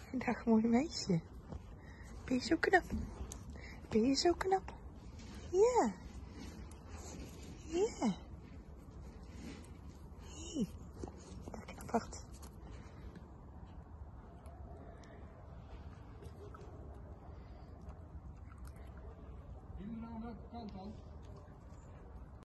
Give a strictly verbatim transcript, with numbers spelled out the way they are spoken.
Dag, mooi meisje. Ben je zo knap? Ben je zo knap? Ja. Ja. Hé. Dat knap hard. Jullie nou welke kant dan?